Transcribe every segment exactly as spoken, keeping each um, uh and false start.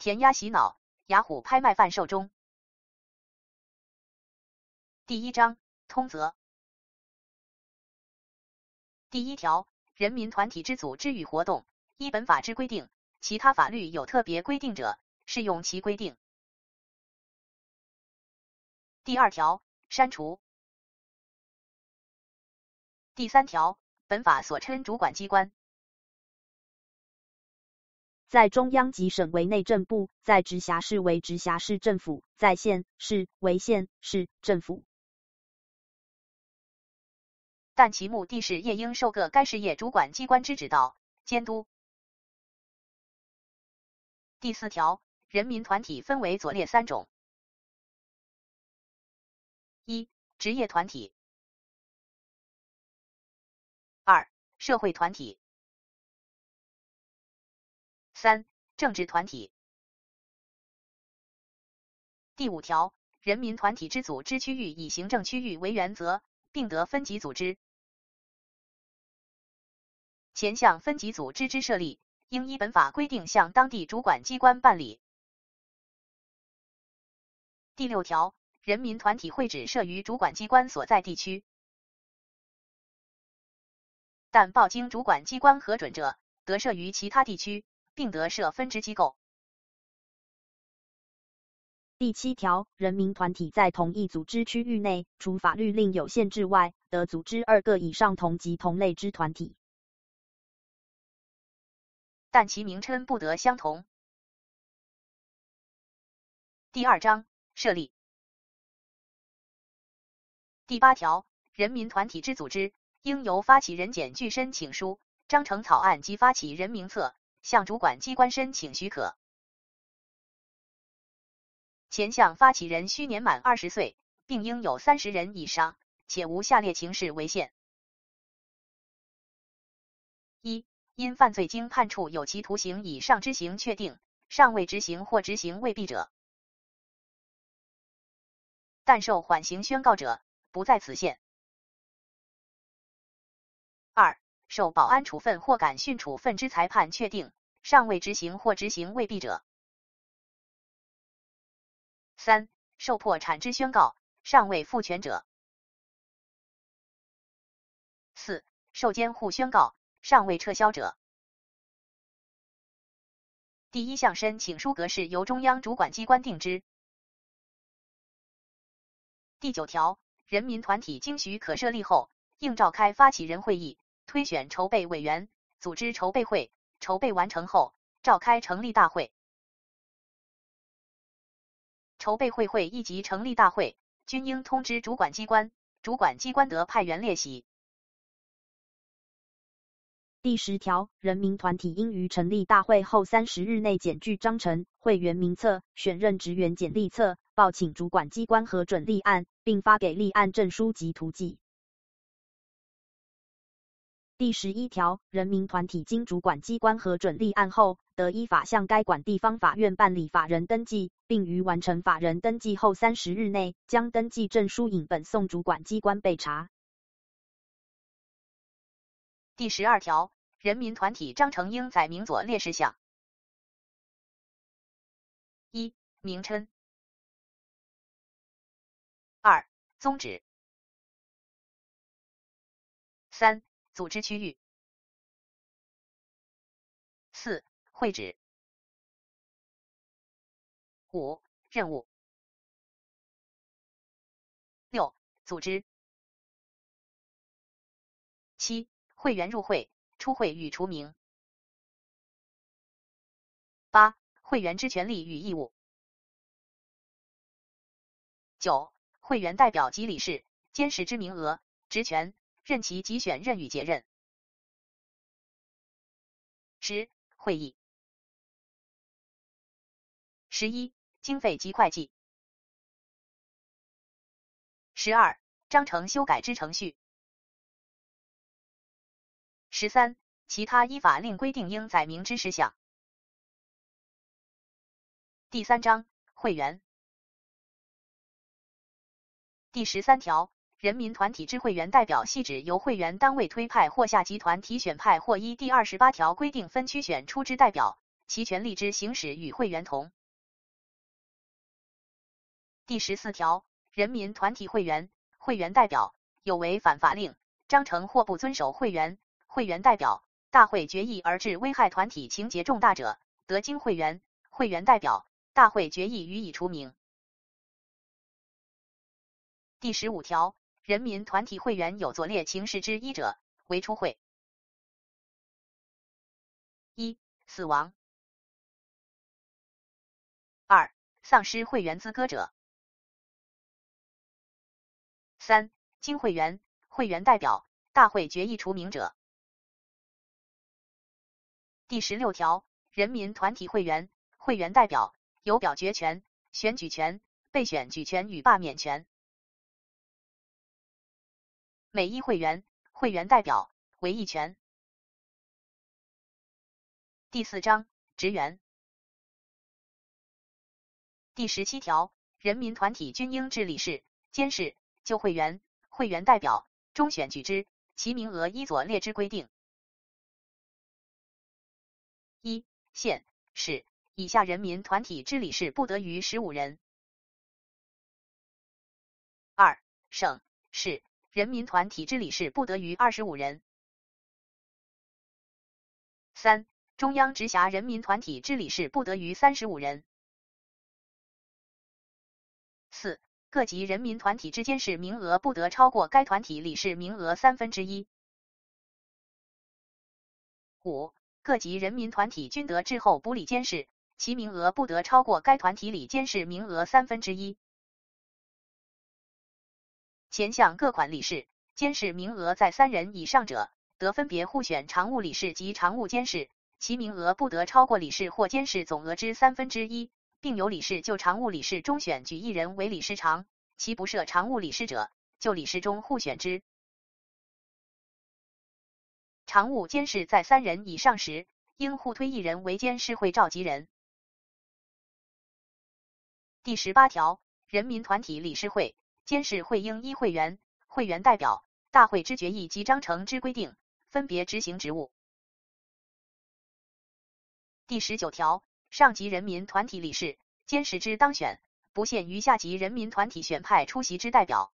填鸭洗脑，雅虎拍卖贩售中。第一章通则。第一条，人民团体之组织与活动，依本法之规定，其他法律有特别规定者，适用其规定。第二条，删除。第三条，本法所称主管机关， 在中央及省为内政部，在直辖市为直辖市政府，在县市为县市政府。 但其目的是业应受各该事业主管机关之指导、监督。第四条，人民团体分为左列三种：一、职业团体；二、社会团体；三、政治团体。第五条，人民团体之组织区域以行政区域为原则，并得分级组织。前项分级组织之设立，应依本法规定向当地主管机关办理。第六条，人民团体会址设于主管机关所在地区，但报经主管机关核准者，得设于其他地区，并得设分支机构。 第七条，人民团体在同一组织区域内，除法律另有限制外，得组织二个以上同级同类之团体， 但其名称不得相同。第二章设立。第八条，人民团体之组织，应由发起人简具申请书、章程草案及发起人名册，向主管机关申请许可。前项发起人须年满二十岁，并应有三十人以上，且无下列情事为限：一、因犯罪经判处有期徒刑以上之刑确定，尚未执行或执行未毕者，但受缓刑宣告者，不在此限。二、受保安处分或感训处分之裁判确定，尚未执行或执行未毕者。三、受破产之宣告，尚未复权者。四、受监护宣告，尚未撤销者。第一项申请书格式由中央主管机关定之。第九条，人民团体经许可设立后，应召开发起人会议，推选筹备委员，组织筹备会，筹备完成后，召开成立大会。筹备会会议及成立大会，均应通知主管机关，主管机关得派员列席。 第十条，人民团体应于成立大会后三十日内检具章程、会员名册、选任职员简历册，报请主管机关核准立案，并发给立案证书及图记。第十一条，人民团体经主管机关核准立案后，得依法向该管地方法院办理法人登记，并于完成法人登记后三十日内，将登记证书引本送主管机关备查。 第十二条，人民团体章程应载明左列事项：一、名称；二、宗旨；三、组织区域；四、会址；五、任务；六、组织；七、会员入会、出会与除名；八、会员之权利与义务；九、会员代表及理事、监事之名额、职权、任期及选任与解任；十、会议；十一、经费及会计；十二、章程修改之程序；十三、其他依法令规定应载明之事项。第三章会员。第十三条，人民团体之会员代表系指由会员单位推派或下集团体选派或依第二十八条规定分区选出之代表， 其权利之行使与会员同。第十四条，人民团体会员、会员代表有违反法令、章程或不遵守会员、会员代表大会决议而致危害团体情节重大者，得经会员、会员代表大会决议予以除名。第十五条，人民团体会员有左列情事之一者，为出会。一、死亡；二、丧失会员资格者；三、经会员、会员代表大会决议除名者。第十六条，人民团体会员、会员代表有表决权、选举权、被选举权与罢免权。每一会员、会员代表为一权。第四章，职员。第十七条，人民团体均应治理事、监事、就会员、会员代表中选举之，其名额依左列之规定。一、县、市以下人民团体之理事不得逾十五人。二、省、市人民团体之理事不得逾二十五人。三、中央直辖人民团体之理事不得逾三十五人。四、各级人民团体之监事名额不得超过该团体理事名额三分之一。五、各级人民团体均得滞后补理监事，其名额不得超过该团体理监事名额三分之一。前项各款理事、监事名额在三人以上者，得分别互选常务理事及常务监事，其名额不得超过理事或监事总额之三分之一，并由理事就常务理事中选举一人为理事长，其不设常务理事者，就理事中互选之。常务监事在三人以上时，应互推一人为监事会召集人。第十八条，人民团体理事会、监事会应依会员、会员代表大会之决议及章程之规定，分别执行职务。第十九条，上级人民团体理事、监事之当选，不限于下级人民团体选派出席之代表。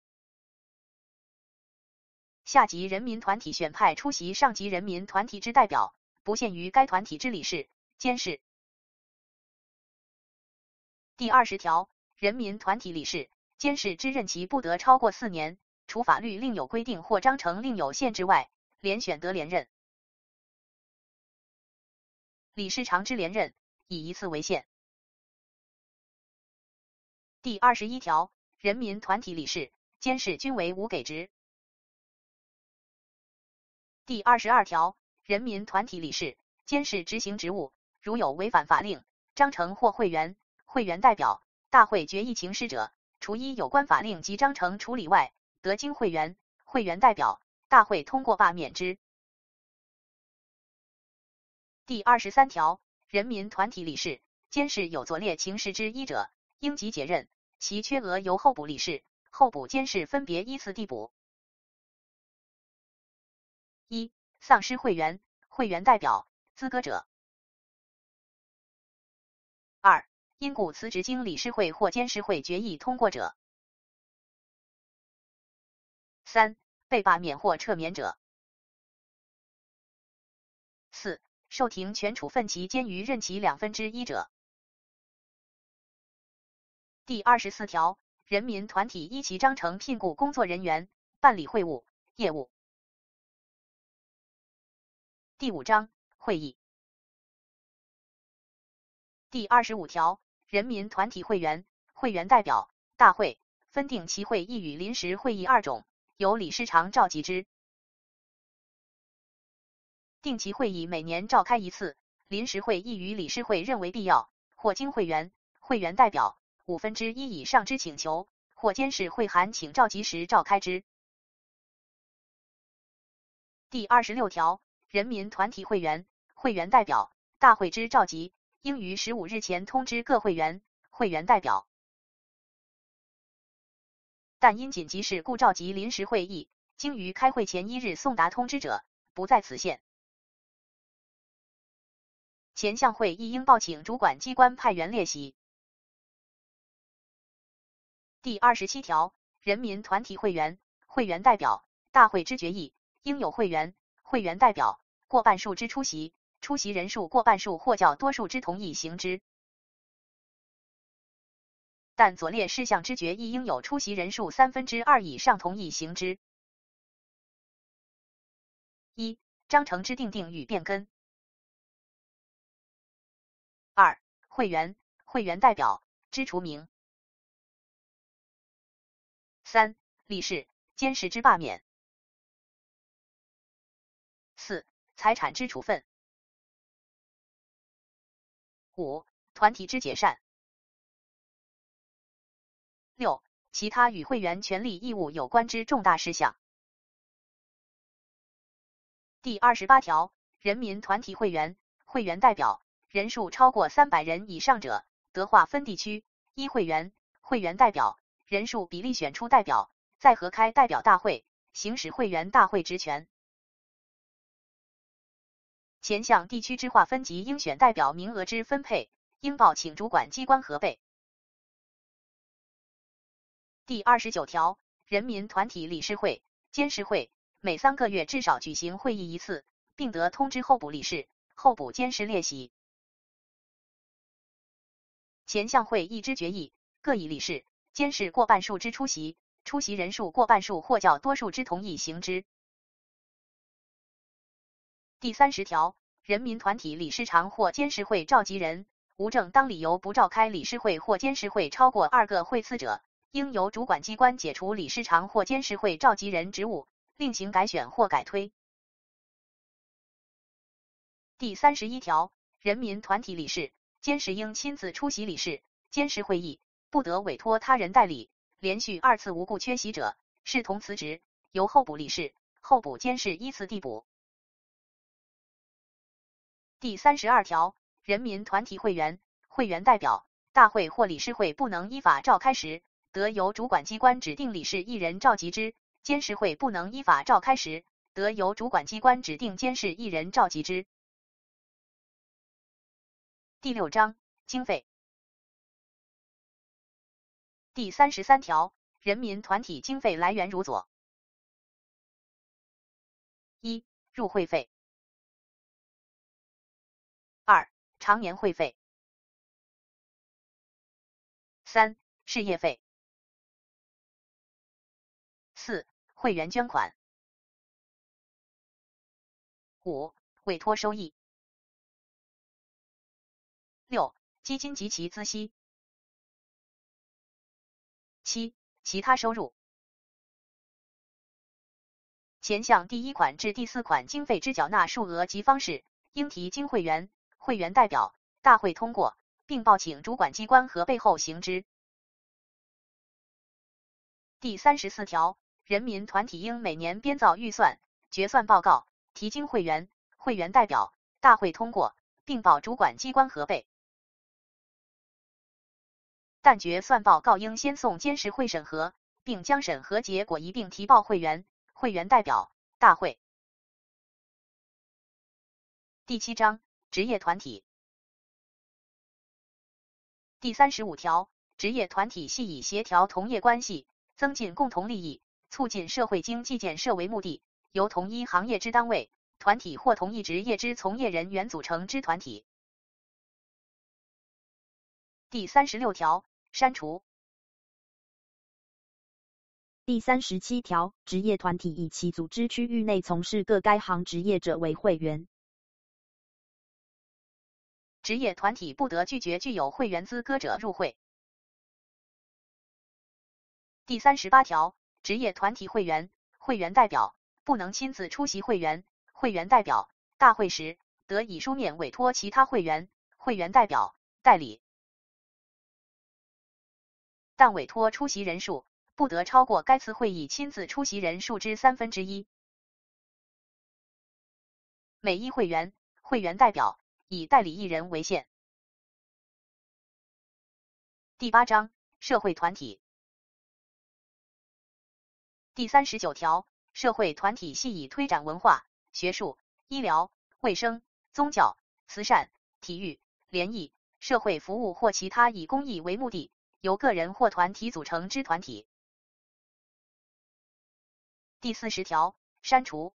下级人民团体选派出席上级人民团体之代表，不限于该团体之理事、监事。第二十条，人民团体理事、监事之任期不得超过四年，除法律另有规定或章程另有限制外，连选得连任。理事长之连任，以一次为限。第二十一条，人民团体理事、监事均为无给职。第二十二条，人民团体理事、监事执行职务，如有违反法令、章程或会员、会员代表大会决议情事者，除依有关法令及章程处理外，得经会员、会员代表大会通过罢免之。第二十三条，人民团体理事、监事有左列情事之一者，应即解任，其缺额由候补理事、候补监事分别依次递补。一、丧失会员、会员代表资格者。二、因故辞职经理事会或监事会决议通过者。三、被罢免或撤免者。四、受庭权处分其监于任期两分之一者。第二十四条，人民团体依其章程聘雇工作人员，办理会务、业务。第五章，会议。第二十五条，人民团体会员、会员代表大会分定期会议与临时会议二种，由理事长召集之。定期会议每年召开一次，临时会议与理事会认为必要，或经会员、会员代表五分之一以上之请求，或监事会函请召集时召开之。第二十六条，人民团体会员、会员代表大会之召集，应于十五日前通知各会员、会员代表。但因紧急事故召集临时会议，经于开会前一日送达通知者，不在此限。 前项会议应报请主管机关派员列席。第二十七条，人民团体会员、会员代表大会之决议，应有会员、会员代表过半数之出席，出席人数过半数或较多数之同意行之。但左列事项之决议应有出席人数三分之二以上同意行之。一、章程之订定与变更。二、会员、会员代表之除名。三、理事、监事之罢免。四、财产之处分。五、团体之解散。六、其他与会员权利义务有关之重大事项。第二十八条，人民团体会员、会员代表人数超过三百人以上者，得划分地区，依会员、会员代表人数比例选出代表，再合开代表大会，行使会员大会职权。前项地区之划分及应选代表名额之分配，应报请主管机关核备。第二十九条，人民团体理事会、监事会每三个月至少举行会议一次，并得通知候补理事、候补监事列席。前项会议之决议，各以理事、监事过半数之出席，出席人数过半数或较多数之同意行之。第三十条，人民团体理事长或监事会召集人无正当理由不召开理事会或监事会超过二个会次者，应由主管机关解除理事长或监事会召集人职务，另行改选或改推。第三十一条，人民团体理事、监事应亲自出席理事、监事会议，不得委托他人代理。连续二次无故缺席者，视同辞职，由候补理事、候补监事依次递补。第三十二条，人民团体会员、会员代表大会或理事会不能依法召开时，得由主管机关指定理事一人召集之；监事会不能依法召开时，得由主管机关指定监事一人召集之。第六章，经费。第三十三条，人民团体经费来源如左：一、入会费；二、常年会费；三、事业费；四、会员捐款；五、委托收益；六、基金及其孳息；七、其他收入。前项第一款至第四款经费之缴纳数额及方式，应提经会员、会员代表大会通过，并报请主管机关核备后行之。第三十四条，人民团体应每年编造预算、决算报告，提经会员、会员代表大会通过，并报主管机关核备。但决算报告应先送监事会审核，并将审核结果一并提报会员、会员代表大会。第七章，职业团体。第三十五条，职业团体系以协调同业关系，增进共同利益，促进社会经济建设为目的，由同一行业之单位、团体或同一职业之从业人员组成之团体。第三十六条，删除。 第三十七条，职业团体以其组织区域内从事各该行职业者为会员。 职业团体不得拒绝具有会员资格者入会。第三十八条，职业团体会员、会员代表不能亲自出席会员、会员代表大会时，得以书面委托其他会员、会员代表代理，但委托出席人数不得超过该次会议亲自出席人数之三分之一。每一会员、会员代表以代理一人为限。第八章，社会团体。第三十九条，社会团体系以推展文化、学术、医疗、卫生、宗教、慈善、 体育、联谊、社会服务或其他以公益为目的，由个人或团体组成之团体。第四十条，删除。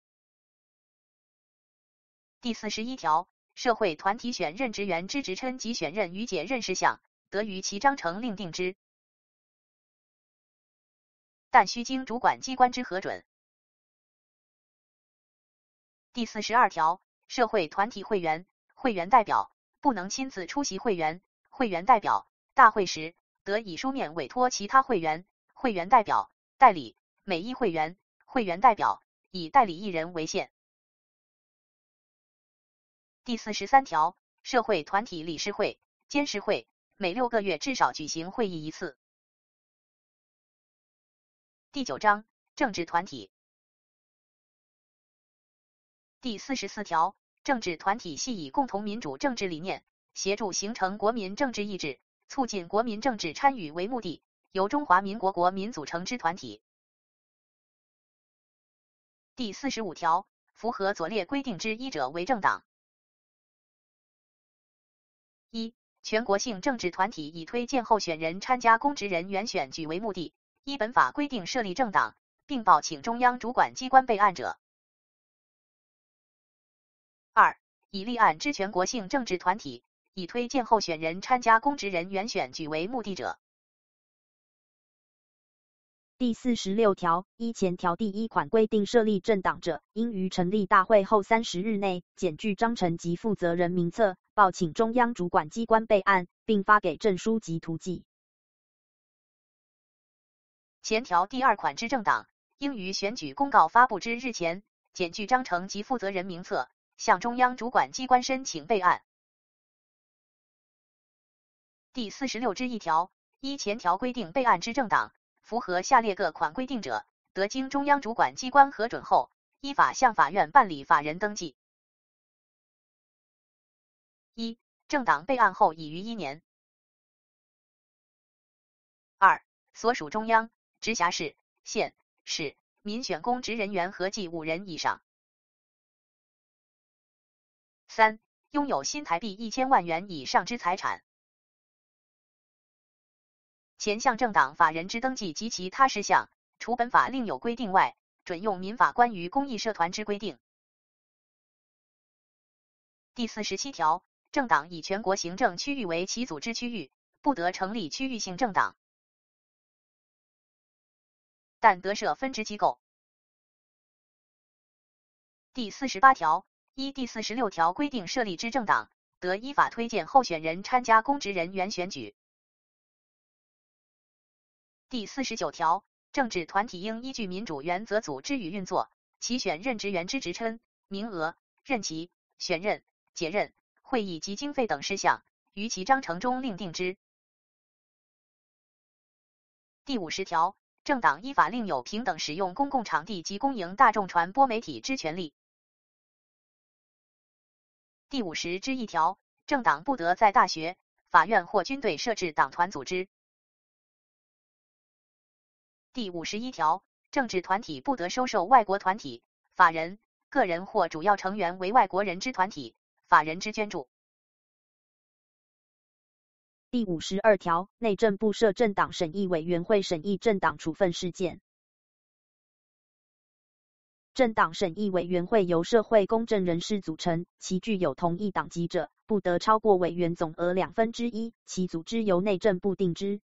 第四十一条，社会团体选任职员之职称及选任与解任事项，得于其章程另定之，但须经主管机关之核准。第四十二条，社会团体会员、会员代表不能亲自出席会员、会员代表大会时，得以书面委托其他会员、会员代表代理，每一会员、会员代表以代理一人为限。第四十三条，社会团体理事会、监事会每六个月至少举行会议一次。第九章，政治团体。第四十四条，政治团体系以共同民主政治理念，协助形成国民政治意志，促进国民政治参与为目的，由中华民国国民组成之团体。第四十五条，符合左列规定之一者为政党。一、全国性政治团体以推荐候选人参加公职人员选举为目的，依本法规定设立政党，并报请中央主管机关备案者。二、以立案之全国性政治团体，以推荐候选人参加公职人员选举为目的者。 第四十六条，依前条第一款规定设立政党者，应于成立大会后三十日内，检具章程及负责人名册，报请中央主管机关备案，并发给证书及图记。 前条第二款之政党，应于选举公告发布之日前，检具章程及负责人名册，向中央主管机关申请备案。第四十六之一条，依前条规定备案之政党，符合下列各款规定者，得经中央主管机关核准后，依法向法院办理法人登记。一、政党备案后已逾一年。二、所属中央、直辖市、县、市民选公职人员合计五人以上。三、拥有新台币一千万元以上之财产。前项政党法人之登记及其他事项，除本法另有规定外，准用民法关于公益社团之规定。第四十七条，政党以全国行政区域为其组织区域，不得成立区域性政党，但得设分支机构。第四十八条，依第四十六条规定设立之政党，得依法推荐候选人参加公职人员选举。第四十九条，政治团体应依据民主原则组织与运作，其选任职员之职称、名额、任期、选任、解任、会议及经费等事项，于其章程中另定之。第五十条，政党依法另有平等使用公共场地及公营大众传播媒体之权利。第五十之一条，政党不得在大学、法院或军队设置党团组织。第五十一条，政治团体不得收受外国团体、法人、个人或主要成员为外国人之团体、法人之捐助。 第五十二条，内政部设政党审议委员会审议政党处分事件。政党审议委员会由社会公正人士组成，其具有同一党籍者，不得超过委员总额两分之一，其组织由内政部定之。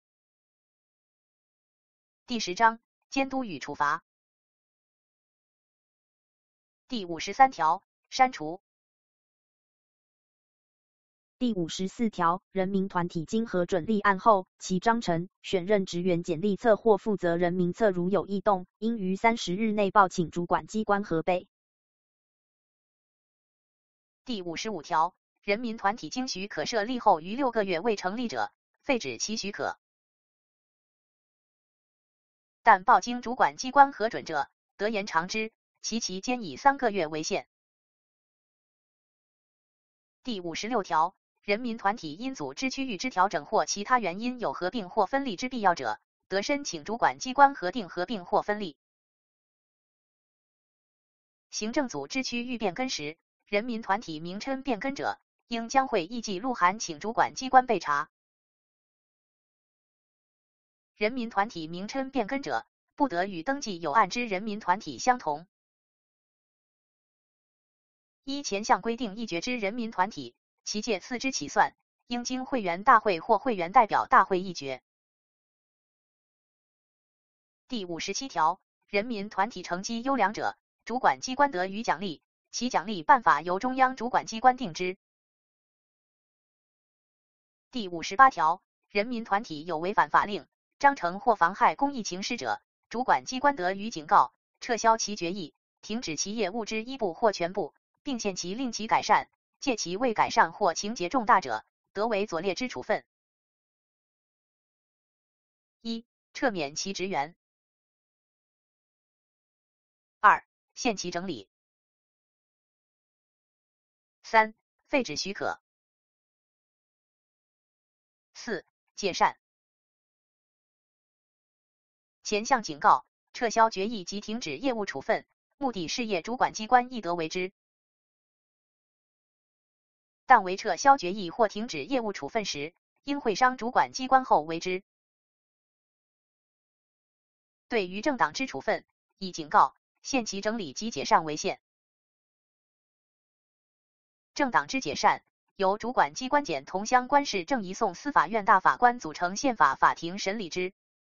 第十章，监督与处罚。第五十三条，删除。 第五十四条，人民团体经核准立案后，其章程、选任职员简历册或负责人名册如有异动，应于三十日内报请主管机关核备。 第五十五条，人民团体经许可设立后逾六个月未成立者，废止其许可。但报经主管机关核准者，得延长之，其期间以三个月为限。第五十六条，人民团体因组织区域之调整或其他原因有合并或分立之必要者，得申请主管机关核定合并或分立。行政组织区域变更时，人民团体名称变更者， 应将会议记录函请主管机关备查。人民团体名称变更者，不得与登记有案之人民团体相同。依前项规定议决之人民团体，其届次之起算，应经会员大会或会员代表大会议决。第五十七条，人民团体成绩优良者，主管机关得予奖励，其奖励办法由中央主管机关定之。第五十八条，人民团体有违反法令、章程或妨害公益情事者，主管机关得予警告，撤销其决议，停止其业务之一部或全部，并限其令其改善，借其未改善或情节重大者，得为左列之处分：一、撤免其职员；二、限其整理；三、废止许可；四、解散。前项警告、撤销决议及停止业务处分，目的事业主管机关亦得为之。但为撤销决议或停止业务处分时，应会商主管机关后为之。对于政党之处分，以警告、限其整理及解散为限。政党之解散，由主管机关检同乡官市正移送司法院大法官组成宪法法庭审理之。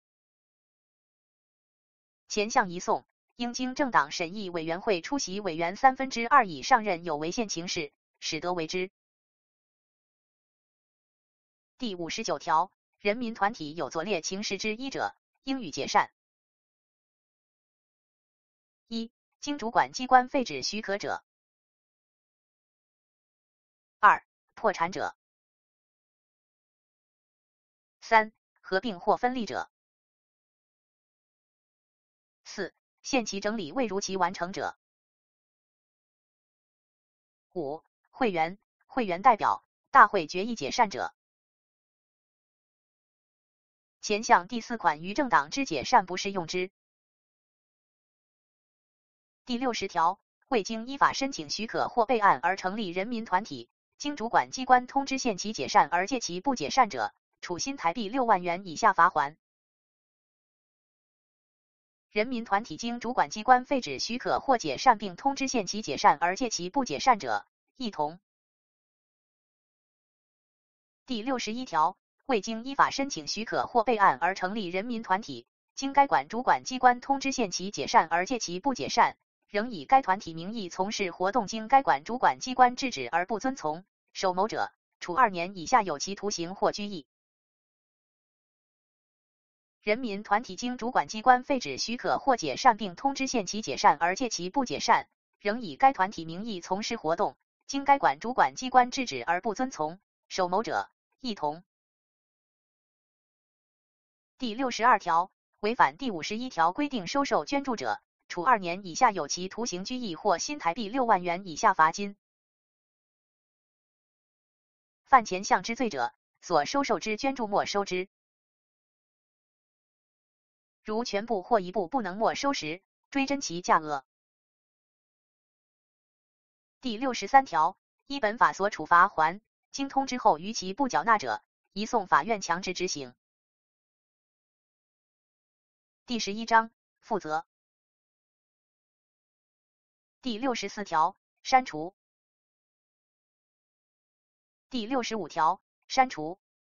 前项移送，应经政党审议委员会出席委员三分之二以上任有违宪情事，使得为之。第五十九条，人民团体有左列情事之一者，应予解散：一、经主管机关废止许可者；二、破产者；三、合并或分立者；四、限期整理未如期完成者；五、会员、会员代表、大会决议解散者。前项第四款于政党之解散不适用之。第六十条，未经依法申请许可或备案而成立人民团体，经主管机关通知限期解散而届期不解散者，处新台币六万元以下罚锾。人民团体经主管机关废止许可或解散并通知限期解散而届期不解散者，一同。第六十一条，未经依法申请许可或备案而成立人民团体，经该管主管机关通知限期解散而届期不解散，仍以该团体名义从事活动，经该管主管机关制止而不遵从，首谋者，处二年以下有期徒刑或拘役。人民团体经主管机关废止许可或解散并通知限期解散而届期不解散，仍以该团体名义从事活动，经该管主管机关制止而不遵从，首谋者，一同。第六十二条，违反第五十一条规定收受捐助者，处二年以下有期徒刑、拘役或新台币六万元以下罚金。犯前项之罪者，所收受之捐助没收之。如全部或一部不能没收时，追征其价额。第六十三条，依本法所处罚锾，经通知后逾期不缴纳者，移送法院强制执行。第十一章，负责。第六十四条，删除。第六十五条，删除。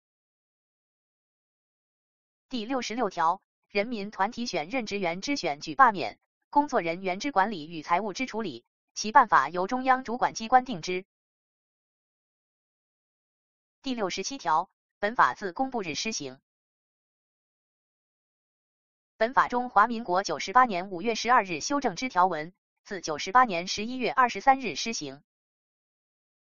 第六十六条，人民团体选任职员之选举罢免，工作人员之管理与财务之处理，其办法由中央主管机关定之。第六十七条，本法自公布日施行。本法中华民国九十八年五月十二日修正之条文，自九十八年十一月二十三日施行。